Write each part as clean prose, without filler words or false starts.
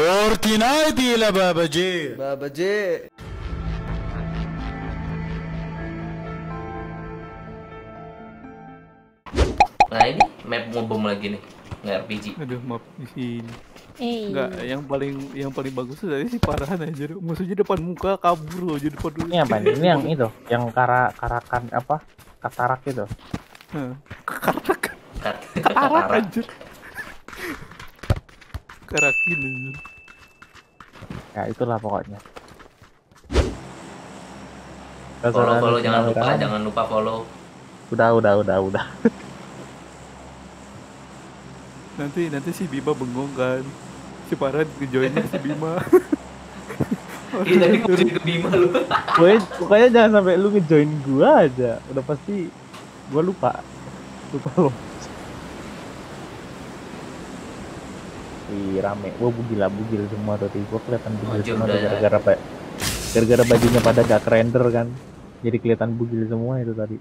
Fortnite lah Baba J. Baba J. Nah ini map ngebom lagi nih, nggak RPG. Aduh, maaf di sini. Enggak, yang paling bagus tuh tadi si Parahan aja. Musuhnya depan muka kabur loh, jadi depan dulu. Ini apa nih? Ini yang itu, yang karakan apa? Katarak itu. Katarak anjir. Karakin anjir. Ya itulah pokoknya. Follow jangan lupa follow. Udah. Nanti si Bima bengong kan. Si Parahan ngejoinnya si Bima. Iya tadi mau jadi ke Bima lu. Pokoknya jangan sampai lu ngejoin gua aja. Udah pasti gua lupa lo. Wih rame, gua bugil semua tadi. Gua kelihatan bugil semua gara-gara bajunya pada gak render kan. Jadi kelihatan bugil semua itu tadi.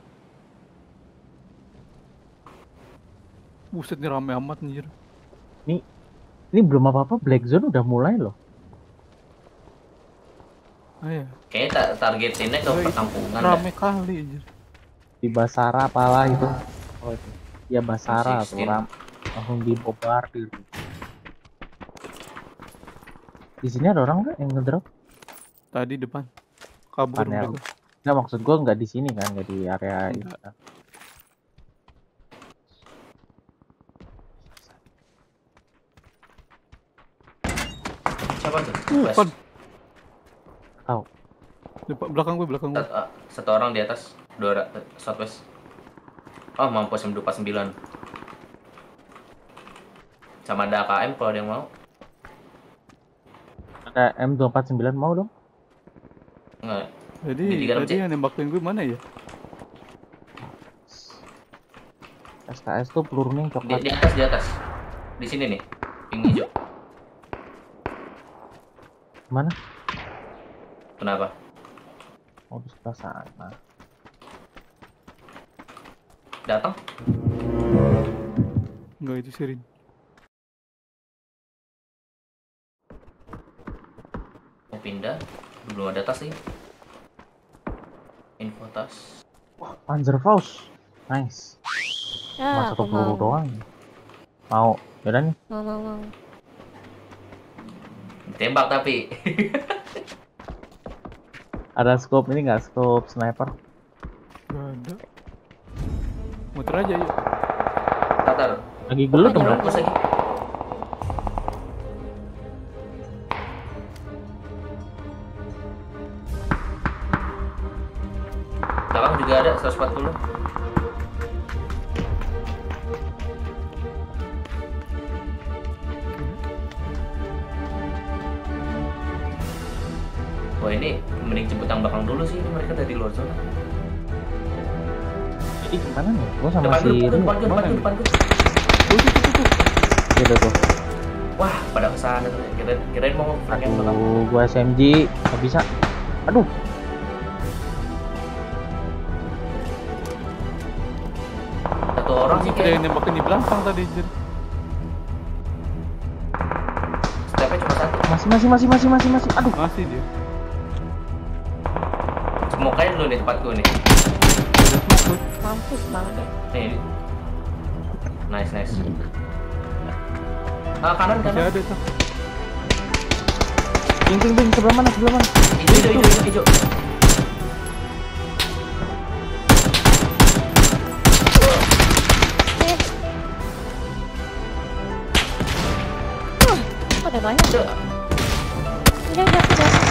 Buset nih rame amat anjir. Ini belum apa-apa, Black Zone udah mulai loh. Ayo. Kayaknya targetinnya ke perkampungan. Rame kali anjir. Di Basara apalah itu. Oh itu. Ya Basara tuh langsung dibombardir. Di sini ada orang nggak yang ngedrop? Tadi depan. Kabur Panel. mereka. Nggak, maksud gua nggak di sini kan, nggak di area itu. Siapa tuh? Depan. Tahu. Depan belakang gue. Satu orang di atas, dua orang southwest. Oh mampus M249. Sama ada AKM kalau ada yang mau. Ada M249 mau dong? Enggak. Jadi Di dalam tadi yang nembakin gue mana ya? SKS tuh pelurunya yang coklat. Di atas. Di sini nih, pink hijau. Mana? Kenapa? Oh di sebelah sana. Datang? Enggak, itu Sirin. Mau pindah? Belum ada tas sih. Info tas. Wah, Panzerfaust. Nice. Cuma satu peluru doang. Mau? Yaudah nih. Mau. Tembak tapi. Ada scope ini nggak? Scope sniper? Gak ada. Muter aja yuk. Tatar. Lagi gelut dong. Bungkus lagi. Belakang juga ada 140. Wah ini mending jemput yang belakang dulu sih, ini mereka dari luar zona. Jadi gimana nih? Gua sama Depan si dulu, depan dulu. Gitu tuh. Wah, pada kesana tuh. Kirain mau flank yang belakang. Aduh, gua SMG nggak bisa. Aduh. Satu orang sih Ada yang kayak nembakin di belakang tadi anjir. stepnya cuma satu. Masih. Aduh. Masih dia. Semukanya dulu nih tempatku nih. Mampus banget. Nih. Nice. Kanan. Masih ada tuh. Bing, sebelah mana? Hijau. Ada banyak. Udah.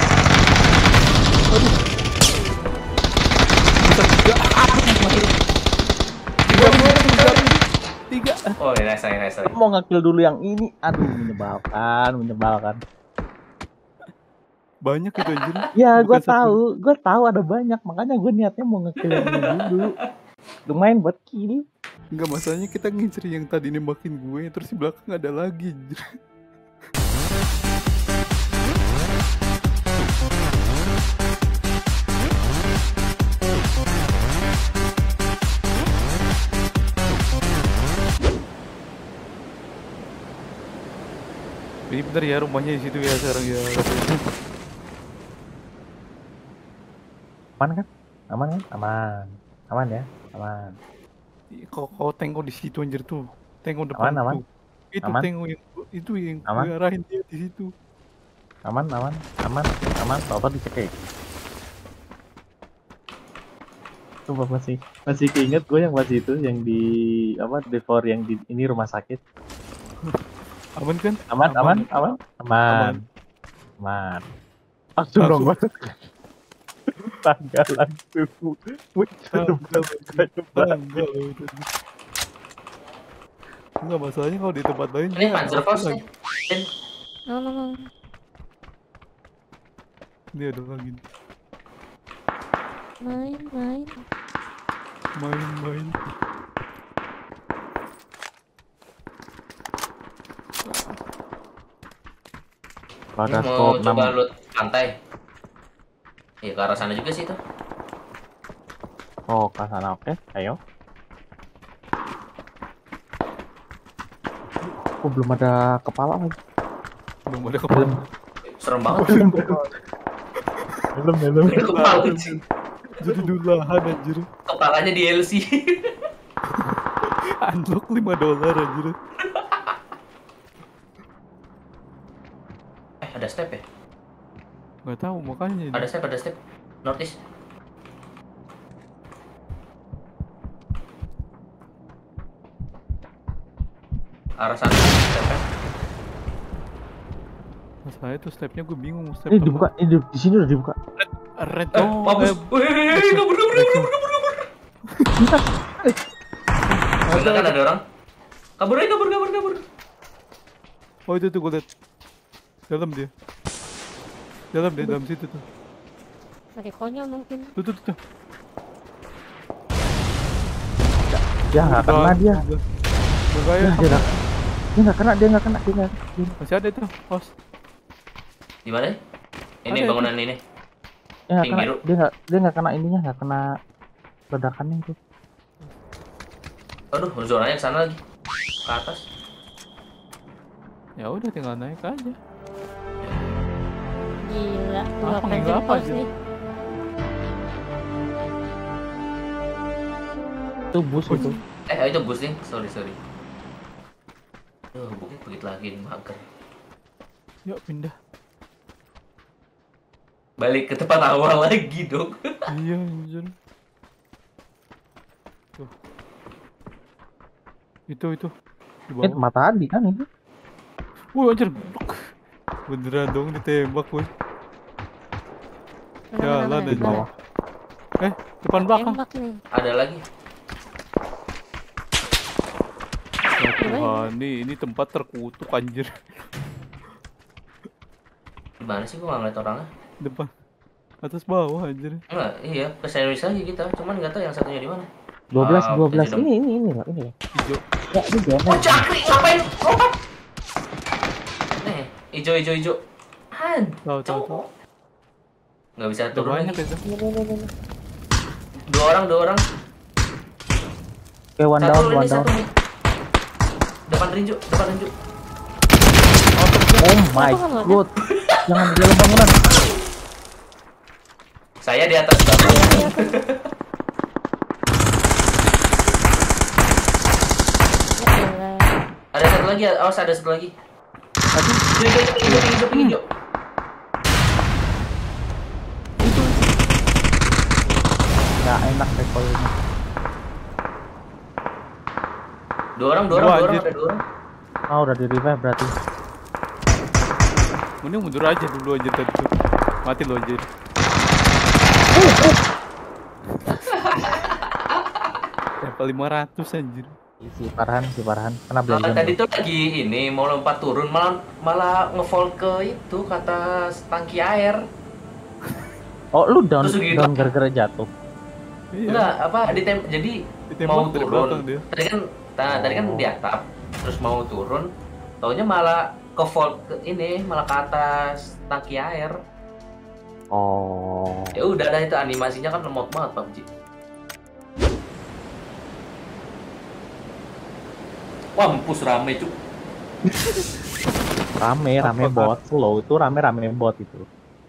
Tiga. Oh, nice. Mau nge-kill dulu yang ini. Aduh, menyebalkan. Banyak itu anjir. Ya, Bukan gue tahu ada banyak. Makanya gue niatnya mau nge-kill yang ini dulu. Lumayan buat kill. Enggak, masalahnya kita ngincer yang tadi nembakin gue, terus di belakang ada lagi anjir. Bentar ya, rumahnya di situ ya sekarang ya. Aman kan? Aman kan? Aman. Aman ya? Aman. Kau tengok di situ anjir tuh. Tengok depan Aman, aman. tuh. Itu Aman. tengok yang Aman. gue arahin dia di situ. Aman. Bapak dicekik. Sumpah masih keinget gue yang pas itu yang di apa devor yang di ini rumah sakit. Aman kan? Aman. Langsung dong banget. Tanggal langsung. Enggak, masalahnya kalau di tempat lain Ini Panzerfaust nih. No. Dia ada lagi. Main. Pada Mau skop coba loot pantai. Iya, ke arah sana juga sih itu. Oh, ke sana oke. Ayo. Oh, belum ada kepala lagi. Belum ada kepala. Serem banget. Belum. Kepala sih. Jadi dulahan anjir. Kepalanya di LC. Unlock $5 anjir. Ada step ya? Nggak tahu makanya. Ada step. Northeast. Arah sana stepnya. Masalahnya tuh stepnya gue bingung step. Ini dibuka, ini di sini udah dibuka. Red. Bagus. Wih, kabur. Bener kan ada orang? Kabur. Oh itu tuh gue liat. Dalam situ tuh. Pakai konyol mungkin. Tuh. Ya nggak kena dia. Berbahaya. Dia nggak kena. Masih ada itu, pos. Di mana? Ini Ada bangunan ini. Dia nggak Pink kena. biru. Dia nggak kena ininya, nggak kena ledakannya itu. Aduh, zonanya ke sana lagi. Ke atas. Ya udah tinggal naik aja. Gila, dua Apa Panzer apa Force aja? nih. Itu bus itu. Itu boosting. Sorry. Bukit lagi nih mager. Yuk pindah. Balik ke tempat awal lagi dong. Iya anjir. Tuh. Itu. Di bawah. Mata Adi kan itu. Anjir. Beneran dong ditembak woi. Jalan Di aja. bawah. Depan belakang. Tembak nih. Ada lagi. Ya Tuhan, ini tempat terkutuk anjir. Gimana sih gua nggak ngeliat orangnya? Depan. Atas bawah anjir. Enggak, iya, ke sandwich lagi kita. Cuman nggak tahu yang satunya di mana. 12. Ini loh. Hijau. Ya, ini dia. Oh, cakri, ngapain? Lompat. Nih, hijau. Tahu. Nggak bisa Udah turun banyak lagi. itu. Dua orang. Oke, one Satu down. nih. Depan rinju. Oh my god. Jangan di dalam bangunan. Saya di atas bangunan. Ada satu lagi, awas ada satu lagi. Hijau. Nggak enak rekolnya. Dua orang, anjir. ada dua orang. Oh, udah di revive berarti. Mending mundur aja dulu aja tadi tuh. Mati lo anjir. Level 500 anjir. Si Farhan. Kena Nah, blender. tadi tuh lagi ini mau lompat turun malah nge-fall ke itu ke atas tangki air. Oh, lu down Terus gitu. gara-gara jatuh. Iya. Enggak, jadi Ditembak mau dari belakang turun. dia. Tadi kan di atap, terus mau turun, taunya malah ke fall ke ini, malah ke atas tangki air. Oh. Ya udah dah, itu animasinya kan lemot banget PUBG. Wah, mampus rame cuk. Rame bot, slow itu rame bot itu.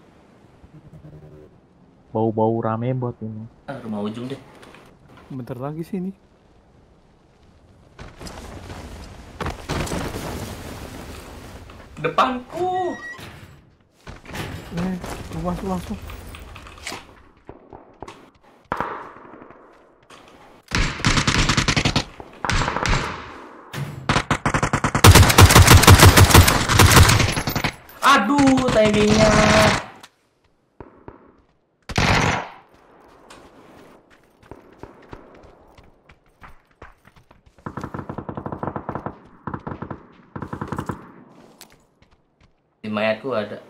Bau rame bot ini. Rumah ujung deh. Bentar lagi sih ini. Depanku. Langsung. Aduh, timingnya. Di mayatku ada.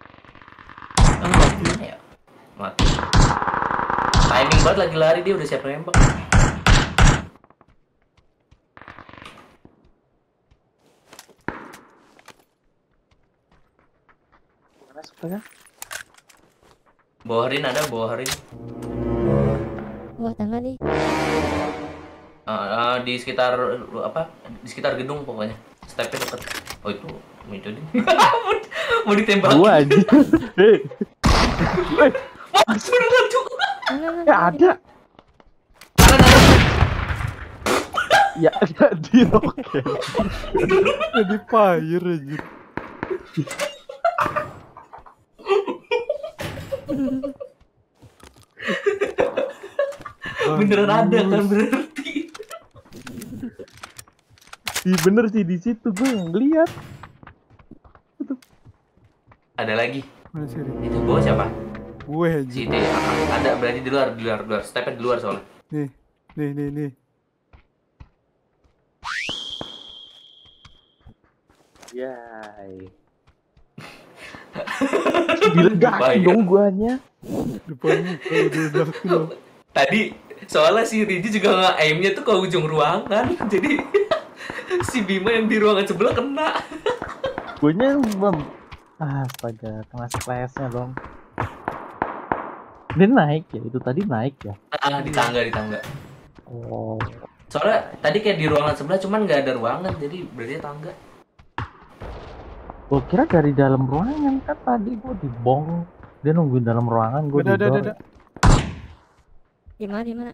Ya. Mati. Timing banget lagi lari, dia udah siap nembak. Mana Bawah Rin ada, bawah Rin. Wah, tengah nih. Di sekitar apa? Di sekitar gedung pokoknya. Stepnya deket. Oh itu deh. Mau ditembak. Gua aja. Masuk lucu. Ya ada. Ya ada di roket. Jadi fire aja. Beneran ada kan berarti. Iya bener sih di situ gue ngeliat. Ada lagi. Mana sih? Itu bawah siapa? Gue aja. Si itu ada berarti di luar. Stepnya di luar soalnya. Nih. Yay. Diledakin dong guanya. Depan muka udah loh. Tadi soalnya si Riji juga nge-aimnya tuh ke ujung ruangan. Jadi si Bima yang di ruangan sebelah kena. Guanya astaga, kena splashnya dong. Dia naik ya, itu tadi naik ya. Di tangga. Oh. Soalnya tadi kayak di ruangan sebelah cuman nggak ada ruangan, jadi berarti tangga. Gue kira dari dalam ruangan, kan tadi gue dibong. Dia nungguin dalam ruangan, gue di door. Di mana?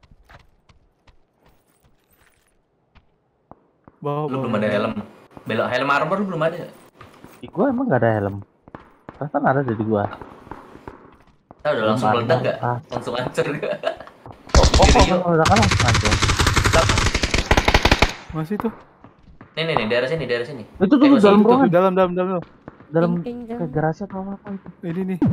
Bawa. Belum ada helm. Helm armor belum ada. Di gue emang gak ada helm. Kan ada di gua. Udah langsung meledak gak? Langsung hancur gak? Kalau udah kan langsung hancur. Masih tuh. Nih, daerah sini. Itu tuh dalam ruangan. Dalam ke garasi atau apa itu? Ini nih.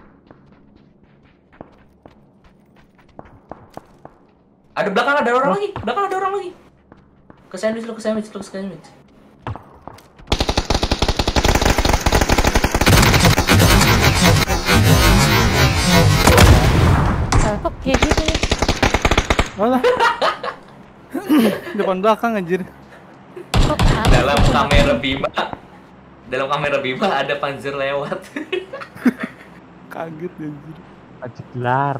Ada belakang ada orang lagi. Ke sandwich. Kok kayak gitu ya? Alah. Depan belakang anjir. Dalam kamera Bima ada Panzer lewat. Kaget anjir. Ajik gelar.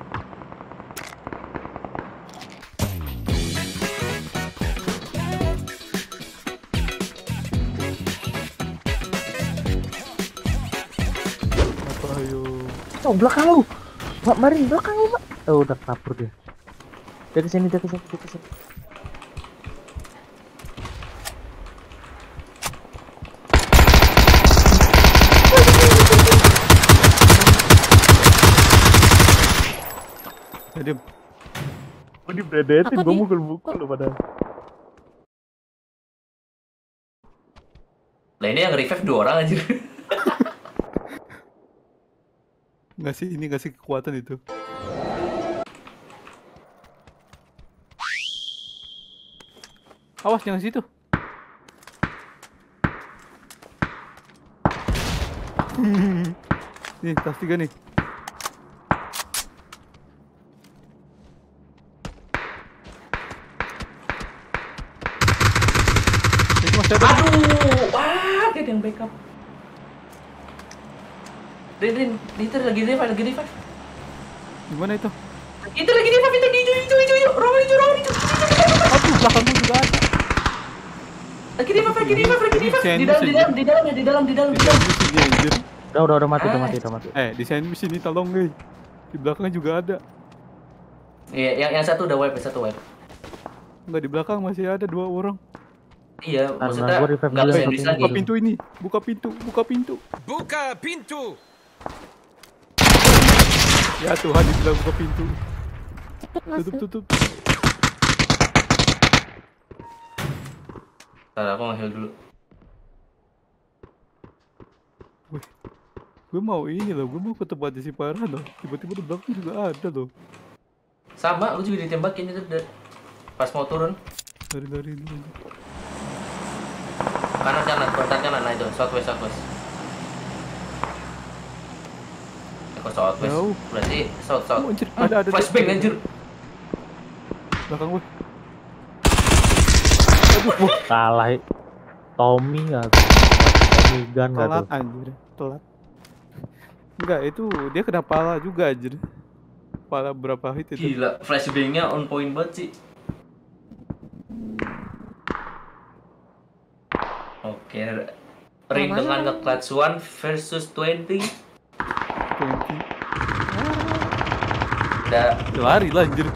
Apa ayo? Oh, belakang lu. Mbak Marin, belakang lu, Mbak. Oh, udah kabur dia. Dia kesini. Jadi Oh, diberedetin, gue mukul-mukul lu padahal. Nah ini yang revive 2 orang aja. ngasih kekuatan itu. Awas jangan situ. Nih, tas 3 nih. Aduh, wah, dia yang backup. Rin, itu lagi revive. Gimana itu? Itu lagi revive, itu di hijau, ruangan hijau. Aduh, belakangmu juga ada. Lagi di map. Di dalam. Udah mati. Desain di sini tolong guys. Di belakang juga ada. Iya, yang satu udah wipe, Enggak, di belakang masih ada 2 orang. Iya, maksudnya gua revive nggak dulu, bisa bisa Buka pintu ini. Buka pintu. Ya Tuhan, dibilang buka pintu. Cepet masuk. Tutup. Ntar aku nge-heal dulu. Gue mau ke tempatnya si Parah loh. Tiba-tiba di belakang juga ada loh. Sama, aku juga ditembakin itu pas mau turun. Lari dulu. Kanan, nah itu, southwest. Kok southwest? Jauh. Berarti south. Oh, anjir, ada. Flashbang anjir. Belakang gue. Kalah. Tommy gun nggak tuh? Telat. Enggak, itu dia kena pala juga anjir. Pala berapa hit itu? Gila, flashbangnya on point banget sih. Oke, ring dengan nge-clutch 1 versus 20. Udah Lari lah anjir.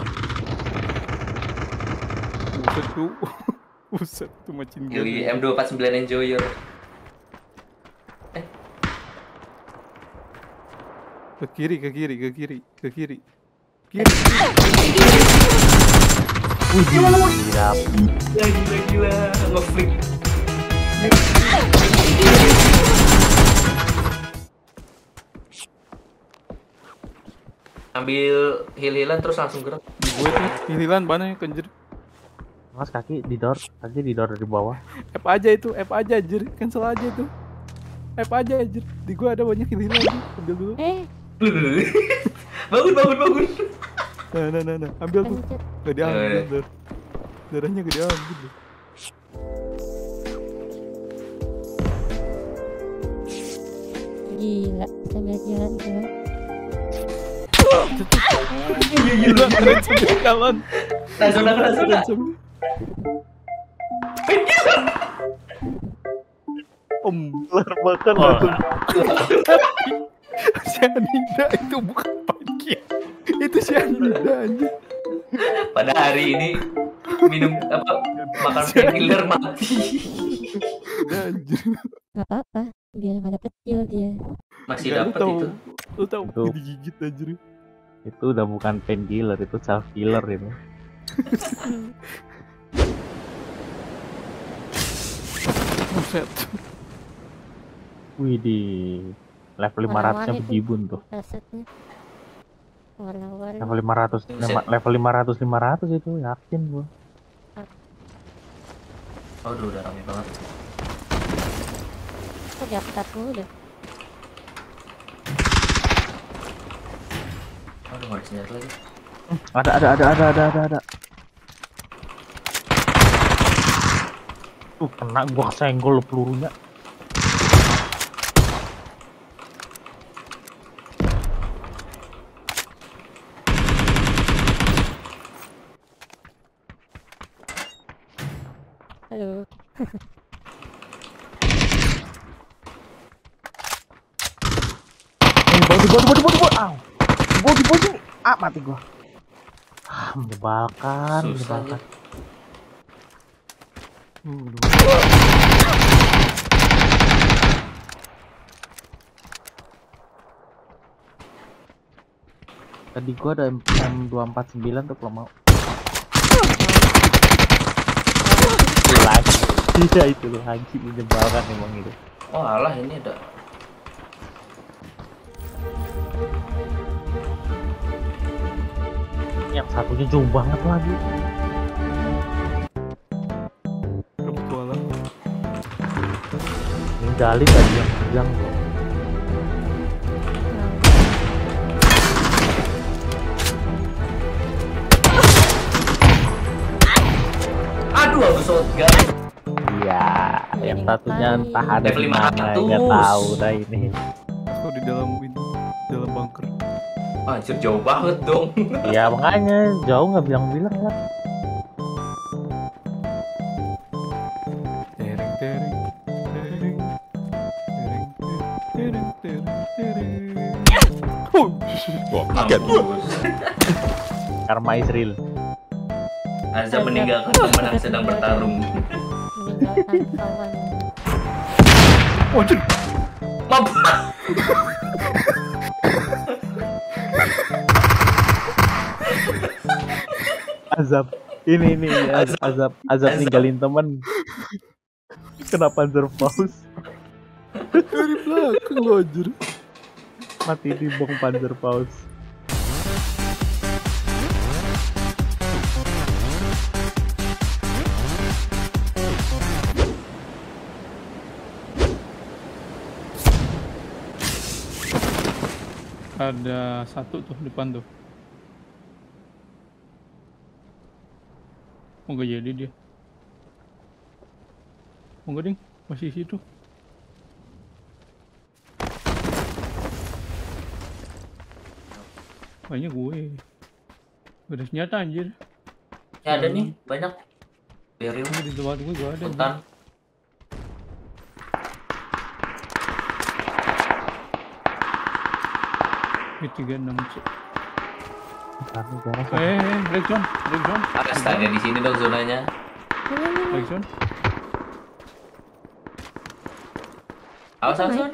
Buset tuh macin Yoi, M249 Enjoyer. Ke kiri. Kiri. Gila, nge-flick. Ambil heal-healan terus langsung gerak. Gue tuh pilihan banyak anjir. Mas kaki di door dari bawah. F aja anjir. Cancel aja itu. F aja anjir. Di gua ada banyak pilihan lagi. Ambil dulu. Bangun. Nah. Ambil tuh. Gak diambil. Darahnya gak diambil. Gila, sambil jalan tuh. Gila, jalan. Langsung. Lar makan Cyanida itu bukan pagi. Itu cyanida aja. Pada hari ini minum makan painkiller mati. Udah anjir. Gak apa-apa, biar pada kecil dia. Masih Enggak, dapat itu. Lu tahu Itu. digigit anjir. itu udah bukan painkiller, itu self killer itu. Buset. Wih di level 500 Warna-warni bejibun tuh. Asetnya warna-warni. Level 500 itu yakin gua. Aduh, udah rame banget. Kok daftar dulu deh. Aduh, nggak ada senjata lagi. Ada. Kena gua kesenggol pelurunya. Halo. Body. Mati gua. Menyebalkan. Susah aja. Tadi gua ada M249 tuh kalau mau. Lagi. Iya itu lagi menyebalkan emang itu. Oh alah, ini ada. Yang satunya jauh banget lagi. Kebetulan. Ninggalin tadi yang bilang tuh. Aduh, aku shotgun. Iya, yang satunya entah ada Level di mana, 500. nggak tahu dah ini. Aku di dalam bunker. Anjir, jauh banget dong. Ya makanya jauh nggak bilang-bilang lah. Mampus. Karma is real. Azab meninggalkan teman yang sedang bertarung. Meninggalkan kawan. Waduh. Mampus. Azab. Ini azab ninggalin temen. Kena Panzerfaust. Dari belakang lo anjir. Mati di bom Panzerfaust. Ada satu tuh depan tuh. Oh gak jadi dia. Oh enggak ding, masih situ. Banyak gue. Udah senjata anjir. Ya ada nih, banyak. Berium Di tempat gue gak ada. hutan. Ini 36 cek. Garah. Break zone. Astaga, di sini dong zonanya. Break zone. Awas zona.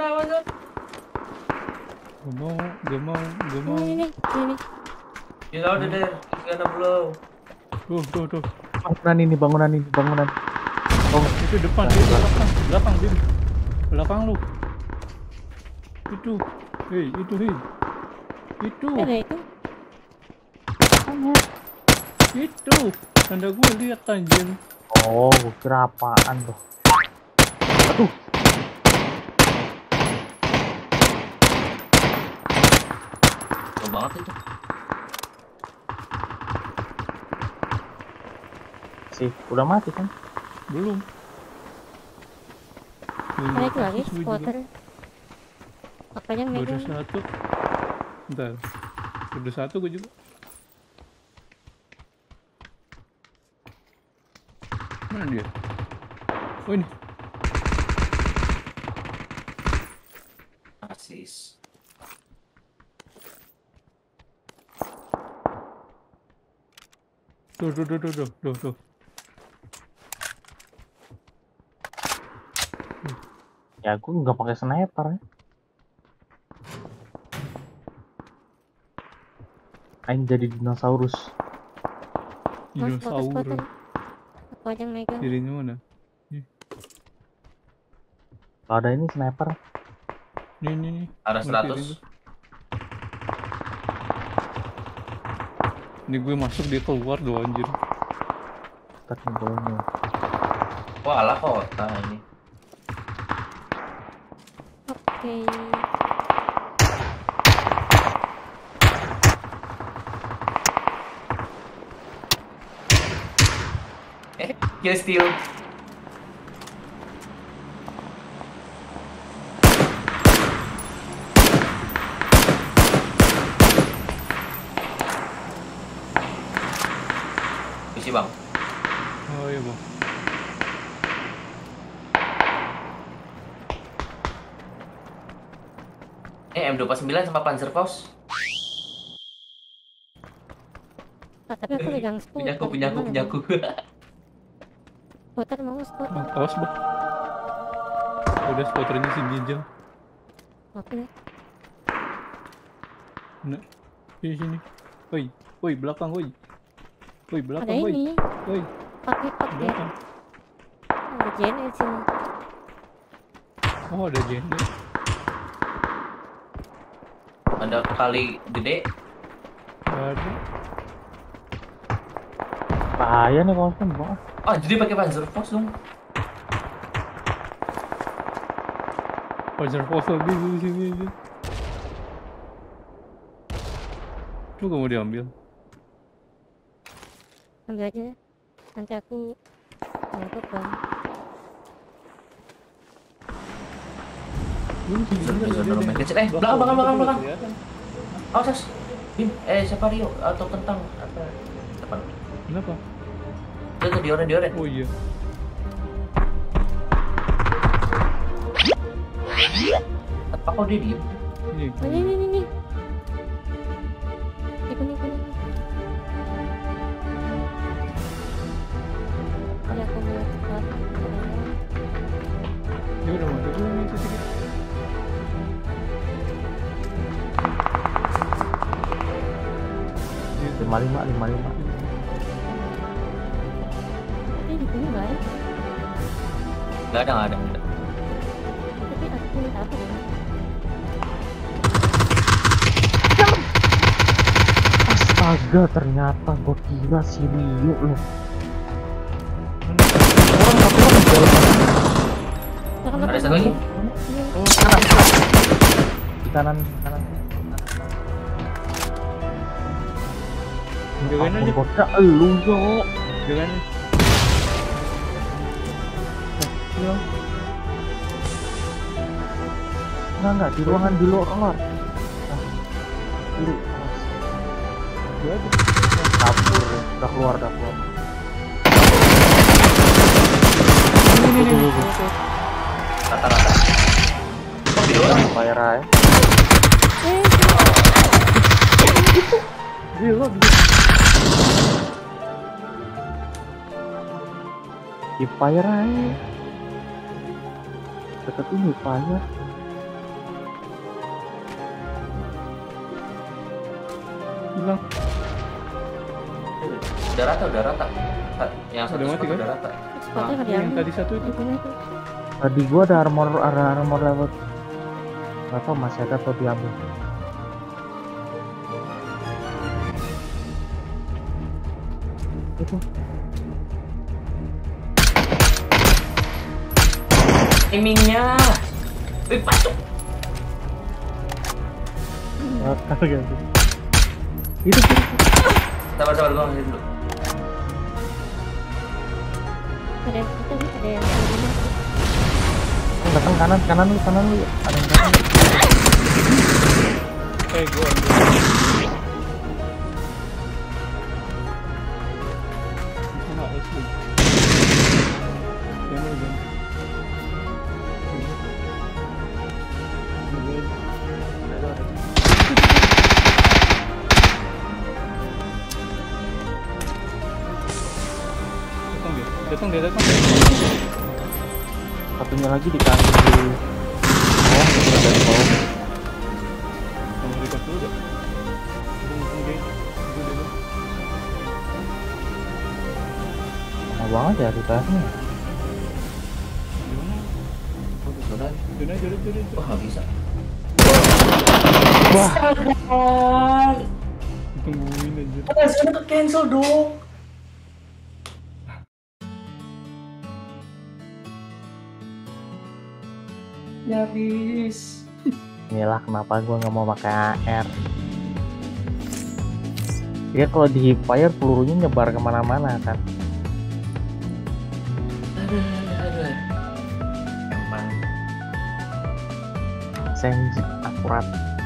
Gak mau. Ini. You know there, it's gonna blow. Tuh. Bangunan ini. Oh, Itu depan, belakang, Bim. Belakang lu. Itu. Hei. Itu. Ada itu. Itu. Tanda gue lihat anjir. oh, kira apaan tuh? Aduh. Jauh banget itu. Sih, udah mati kan? Belum. Ada itu lagi, Gue juga. spotter. Makanya Udah megang. satu. Bentar. Udah satu gue juga. Mana dia? Oh ini. Asis. Tuh. Ya, aku nggak pakai sniper ya. Aing jadi dinosaurus. Spotter. Aku aja yang megang. Dirinya mana? Kalau ada ini sniper. Nih. Ada Ngerti 100. itu. Ini gue masuk dia keluar doang anjir. Tak boleh. Wah, alah kota ini. Oke. Kill steal. Isi bang. Oh iya bang. M29 sama Panzerfaust. Tapi aku pegang spotter. Punyaku. Spotter mau spotter. Awas bang. Udah spotternya si Ginjal. Oke. Nah, sini. Woi, belakang woi. Woi, Ada belakang woi. ini. Woi, Pakai. belakang. Ada JNL sini. Oh, ada jende. Ada kali gede. Ada. Bahaya nih kalau kan, Bang. Oh, jadi pakai Panzerfaust dong. Pajar fosil di sini aja. Lu gak mau diambil? Ambil aja. Nanti aku ngikut bang. Main kecil. Belakang. Awas. Bim, siapa Rio atau kentang apa? Depan. Kenapa? Itu di oren. Oh iya. Apa kok dia diem? Ini. Oh, ini. Kuning. Ya aku buat spot. Dia udah masuk dulu nih sedikit. Gitu. 55. Ini di sini nggak ya? Nggak ada. Tapi aku minta apa ya? Astaga, ternyata gue kira si Rio loh. Ada satu lagi? Di kanan. Jagain aja. Bocah elu yo. Jangan. Enggak di ruangan di luar. Kiri. Kabur, udah keluar. Ini. Rata-rata. Kok di orang? Bayar aja. Gila. Di fire aja. Deket ini fire. Hilang. Udah rata. Yang satu Udah mati, spot kan? udah rata. Spotnya nggak Yang diambil. tadi satu itu. Tadi gua ada armor level. Gak tau masih ada atau diambil. Itu Timingnya. Wih, pacuk. bakal gitu. Itu Sabar, gua ngasih dulu. Ada yang kita nih, ada yang rumah. datang kanan lu. Ada yang kanan. Gua ambil. Sama asli. Jangan. Datang dia. Satunya lagi di kanan di bawah, satunya dari bawah. Kamu record dulu gak? Nah banget ya repairnya. Udah. Jodoh. Wah, nggak bisa. Wah, Tungguin aja. Sudah ke cancel dong. Ya habis. inilah kenapa gua nggak mau pakai AR. Dia kalau di fire pelurunya nyebar kemana-mana kan. Aduh. Emang. Senji akurat.